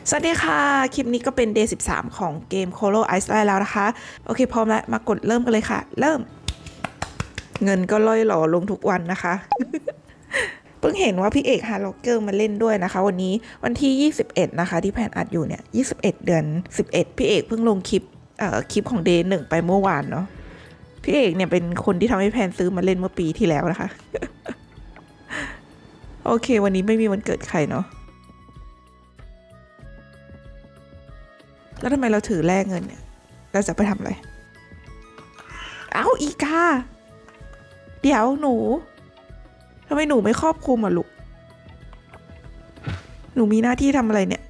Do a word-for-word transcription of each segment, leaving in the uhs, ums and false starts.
สวัสดีค่ะคลิปนี้ก็เป็น Day สิบสามของเกม Colo Island แล้วนะคะโอเคพร้อมแล้วมากดเริ่มกันเลยค่ะเริ่มเงินก็ล่อยหล่อลงทุกวันนะคะเพิ่งเห็นว่าพี่เอกฮาร์ล็อกเกอร์มาเล่นด้วยนะคะวันนี้วันที่ยี่สิบเอ็ดนะคะที่แพนอัดอยู่เนี่ยยี่สิบเอ็ดเดือนสิบเอ็ดพี่เอกเพิ่งลงคลิปเอ่อคลิปของ Day หนึ่งไปเมื่อวานเนาะพี่เอกเนี่ยเป็นคนที่ทำให้แพนซื้อมาเล่นเมื่อปีที่แล้วนะคะโอเควันนี้ไม่มีวันเกิดใครเนาะแล้วทำไมเราถือแลกเงินเนี่ยเราจะไปทำอะไรเอ้าอีกาเดี๋ยวหนูทำไมหนูไม่ครอบคลุมอ่ะลูกหนูมีหน้าที่ทำอะไรเนี่ย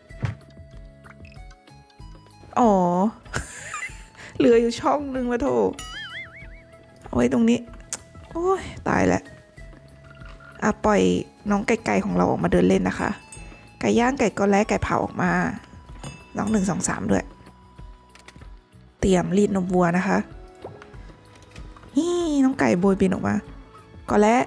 อ๋อ เหลืออยู่ช่องนึงมาโถเอาไว้ตรงนี้โอ้ยตายแล้วอ่ะปล่อยน้องไก่ๆของเราออกมาเดินเล่นนะคะไก่ย่างไก่กอแล้ไก่เผาออกมาน้องหนึ่งสองสามด้วยเตรียมรีดนมวัวนะคะนี่น้องไก่โบยบินออกมาก็แล้ว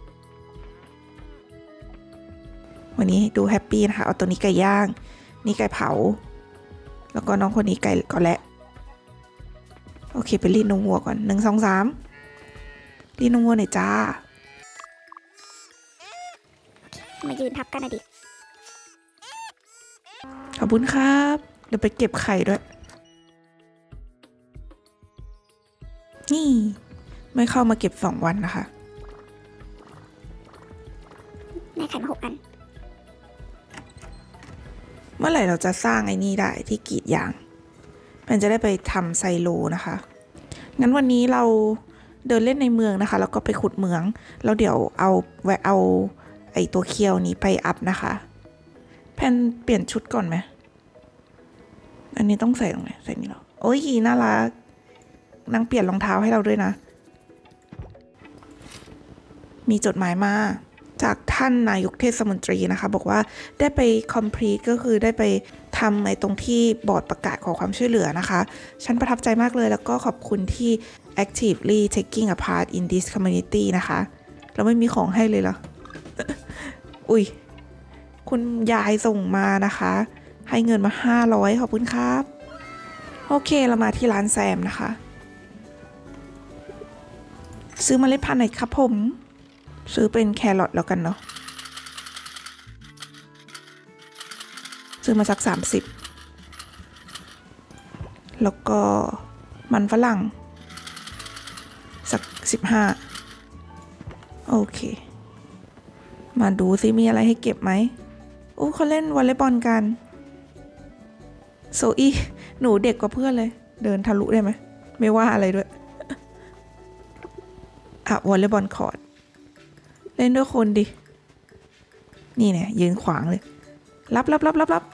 วันนี้ดูแฮปปี้นะคะเอาตัวนี้ไก่ย่างนี่ไก่เผาแล้วก็น้องคนนี้ไก่ก็แล้วโอเคไปรีดนมวัวก่อนหนึ่งสองสามรีดนมวัวหน่อยจ้ามายืนทับกันนะดิขอบคุณครับเดี๋ยวไปเก็บไข่ด้วยนี่ไม่เข้ามาเก็บสองวันนะคะแม่ไข่มาหกอันเมื่อไหร่เราจะสร้างไอ้นี่ได้ที่กรีดยางมันจะได้ไปทำไซโลนะคะงั้นวันนี้เราเดินเล่นในเมืองนะคะแล้วก็ไปขุดเหมืองแล้วเดี๋ยวเอาแวะเอาไอตัวเคียวนี้ไปอัพนะคะแพนเปลี่ยนชุดก่อนไหมอันนี้ต้องใส่ตรงไหนใส่นี่หรอโอ้ยน่ารักนางเปลี่ยนรองเท้าให้เราด้วยนะมีจดหมายมาจากท่านนายกเทศมนตรีนะคะบอกว่าได้ไป complete ก็คือได้ไปทำไอ้ตรงที่บอร์ดประกาศขอความช่วยเหลือนะคะฉันประทับใจมากเลยแล้วก็ขอบคุณที่ actively taking a part in this community นะคะเราไม่มีของให้เลยเหรอ อุ้ยคุณยายส่งมานะคะให้เงินมาห้าร้อยขอบคุณครับโอเคเรามาที่ร้านแซมนะคะซื้อเมล็ดพันธุ์หน่อยครับผมซื้อเป็นแครอทแล้วกันเนาะซื้อมาสักสามสิบแล้วก็มันฝรั่งสักสิบห้าโอเคมาดูซิมีอะไรให้เก็บไหมโอ้เขาเล่นวอลเลย์บอลกันโซอี้หนูเด็กกว่าเพื่อนเลยเดินทะลุได้ไหมไม่ว่าอะไรด้วยอะวอลเลย์บอลคอร์ตเล่นด้วยคนดินี่เนี่ยยืนขวางเลยรับรับรับรับรับ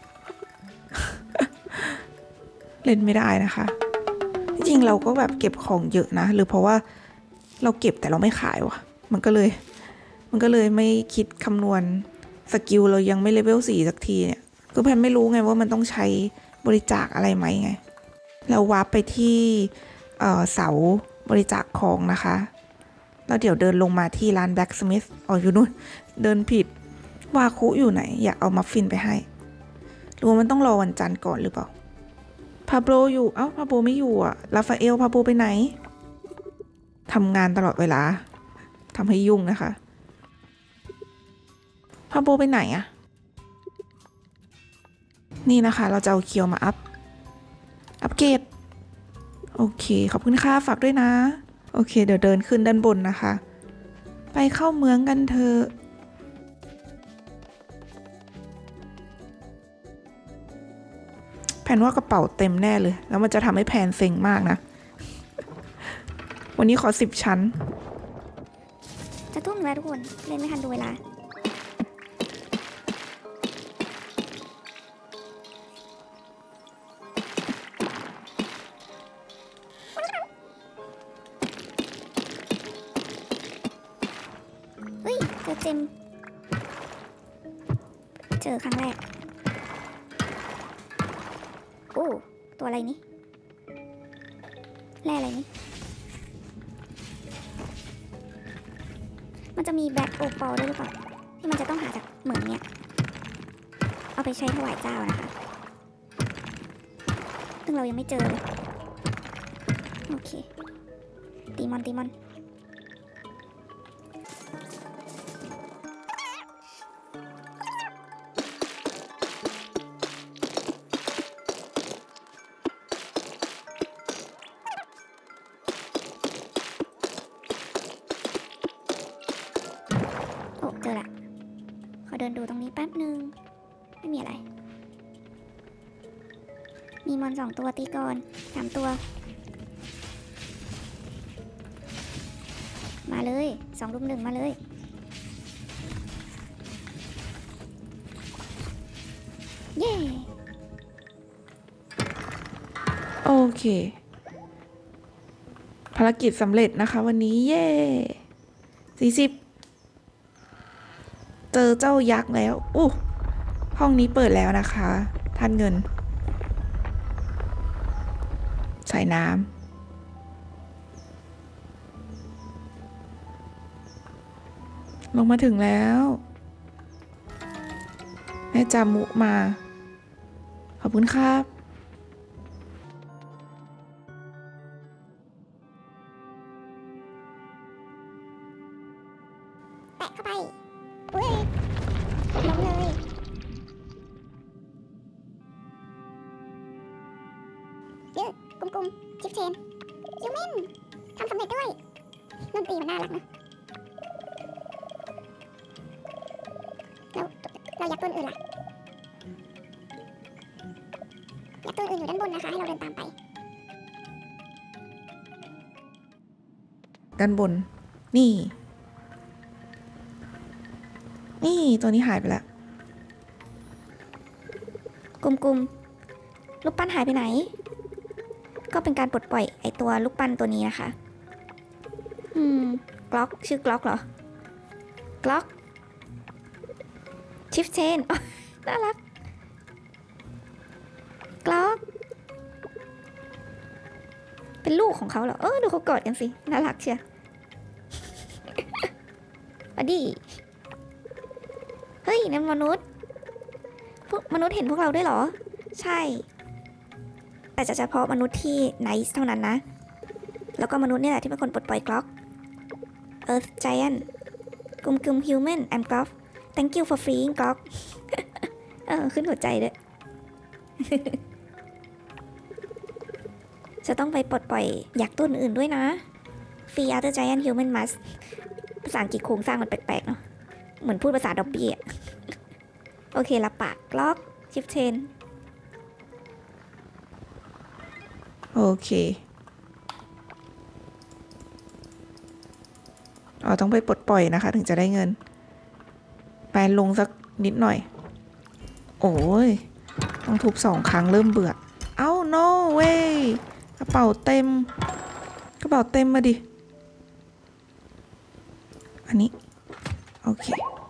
เล่นไม่ได้นะคะจริงๆเราก็แบบเก็บของเยอะนะหรือเพราะว่าเราเก็บแต่เราไม่ขายวะมันก็เลยมันก็เลยไม่คิดคำนวณสกิลเรายังไม่เลเวลสี่สักทีเนี่ยก็แพนไม่รู้ไงว่ามันต้องใช้บริจาคอะไรไหมไงเราวาร์ปไปที่เอ่อเสาบริจาคของนะคะแล้วเดี๋ยวเดินลงมาที่ร้าน Blacksmith อ๋ออยู่นู่นเดินผิดวาคุอยู่ไหนอยากเอามัฟฟินไปให้หรือว่ามันต้องรอวันจันทร์ก่อนหรือเปล่าพาโบอยู่เอ้าพาโบไม่อยู่อ่ะราฟาเอลพาโบไปไหนทำงานตลอดเวลาทำให้ยุ่งนะคะพาโบไปไหนอ่ะนี่นะคะเราจะเอาเคียวมาอัพอัปเกรดโอเคขอบคุณค่ะฝากด้วยนะโอเคเดี๋ยวเดินขึ้นด้านบนนะคะไปเข้าเมืองกันเถอะแพนว่ากระเป๋าเต็มแน่เลยแล้วมันจะทำให้แพนเซ็งมากนะวันนี้ขอสิบชั้นจะทุ่มแล้วทุกคนเล่นไม่ทันดูเวลาเฮ้ยเจอเจมเจอครั้งแรกโอ้ตัวอะไรนี่แร่อะไรนี่มันจะมีแบล็คโอปอลด้วยหรือเปล่าที่มันจะต้องหาจากเหมืองเนี่ย เอาเอาไปใช้ถวายเจ้านะคะซึ่งเรายังไม่เจอเลยโอเคตีมอนตีมอนโอ้เจอละขอเดินดูตรงนี้แป๊บนึงไม่มีอะไรมีมอนสองตัวตีก่อนสามตัวมาเลยสองรุมหนึ่งมาเลยเย้โอเคภารกิจสำเร็จนะคะวันนี้เย้สี่สิบเจอเจ้ายักษ์แล้วอู้ห้องนี้เปิดแล้วนะคะท่านเงินใส่น้ำลงมาถึงแล้วแม่จามุมาขอบคุณครับแตะเข้าไปเว้ยล้มเลยเยอะกลมๆชิปเชนยูเมนทำสำเร็จด้วยดนตรีมันน่ารักนะเราเราอยากตัวอื่นล่ะอยากตัวอื่นอยู่ด้านบนนะคะให้เราเดินตามไปด้านบนนี่นี่ตัวนี้หายไปแล้วกลุ่มๆลูกปั้นหายไปไหนก็เป็นการปลดปล่อยไอตัวลูกปั้นตัวนี้นะคะอืมกล็อกชื่อกล็อกเหรอกล็อกชิฟเชนน่ารักกล็อกเป็นลูกของเขาเหรอเออดูเขากอดกันสิน่ารักเชียวมาดิเฮ้ยนั่นมนุษย์พวกมนุษย์เห็นพวกเราด้วยเหรอใช่แต่จะเฉพาะมนุษย์ที่ไนซ์เท่านั้นนะแล้วก็มนุษย์นี่แหละที่เป็นคนปลดปล่อยกล็อก Earth Giant กลุ่มกลุ่ม Human I'm Glock Thank you for freeing กล็อกเออขึ้นหัวใจด้วย จะต้องไปปลดปล่อยยักษ์ตัวอื่นด้วยนะ Free Other Giant Human Must ภาษาอังกฤษโครงสร้างมันแปลกๆเนาะเหมือนพูดภาษาดอบบี้อะโอเครับปากกล็อกชิฟเชนโอเคอ๋อต้องไปปลดปล่อยนะคะถึงจะได้เงินไปลงสักนิดหน่อยโอ้ยต้องทุบสองครั้งเริ่มเบื่อเอ้า no way กระเป๋าเต็มกระเป๋าเต็มมาดิอันนี้โอเค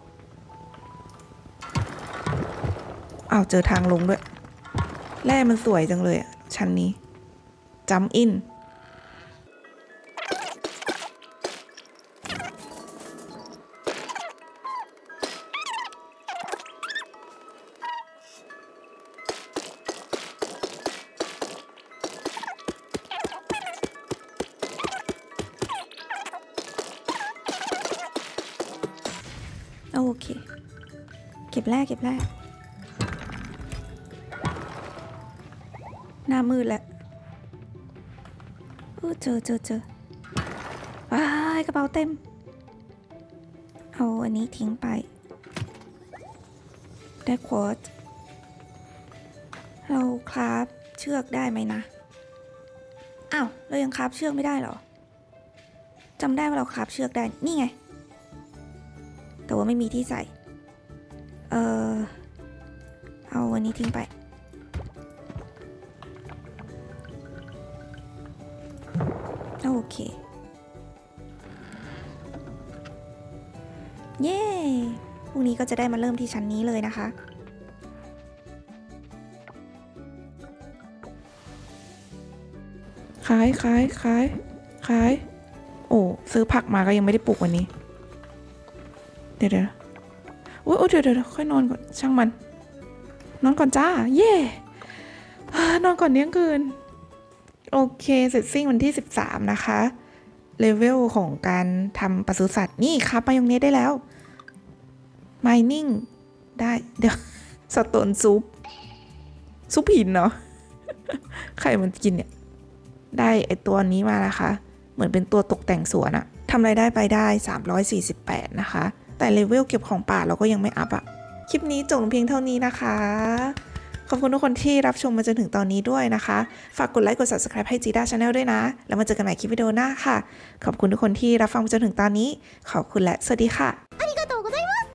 อ้าวเจอทางลงด้วยแร่มันสวยจังเลยอ่ะชั้นนี้จัมป์อินโอเคเก็บแร่เก็บแร่หน้ามืดแล้วเจอเจอเจอว้ายกระเป๋าเต็มเอาอันนี้ทิ้งไปได้ควอตเราคราฟเชือกได้ไหมนะอ้าวเรายังคราฟเชือกไม่ได้เหรอจำได้ว่าเราคราฟเชือกได้นี่ไงแต่ว่าไม่มีที่ใส่เออเอาอันนี้ทิ้งไปโอเคเย้พรุ่งนี้ก็จะได้มาเริ่มที่ชั้นนี้เลยนะคะขายขายขายขายโอ้ซื้อผักมาก็ยังไม่ได้ปลูกวันนี้เดี๋ยวเดี๋ยวโอ้ยเดี๋ยวเดี๋ยวค่อยนอนก่อนช่างมันนอนก่อนจ้าเย่นอนก่อนเที่ยงคืนโอเคเสร็จสิ้นวันที่สิบสามนะคะเลเวลของการทำปศุสัตว์นี่ครับมายองเนสได้แล้ว mining ได้เดี๋ยวสโตนซุปซุปหินเนาะ ใครมันกินเนี่ยได้ไอตัวนี้มานะคะเหมือนเป็นตัวตกแต่งสวนอะทำรายได้ไปได้สามร้อยสี่สิบแปดนะคะแต่เลเวลเก็บของป่าเราก็ยังไม่อัพอะคลิปนี้จบเพียงเท่านี้นะคะขอบคุณทุกคนที่รับชมมาจนถึงตอนนี้ด้วยนะคะฝากกดไลค์กด ซับสไครบ์ ให้จีด้า ชาแนล ด้วยนะแล้วมาเจอกันใหม่คลิปวิดีโอหน้าค่ะขอบคุณทุกคนที่รับฟังมาจนถึงตอนนี้ขอบคุณและสวัสดีค่ะ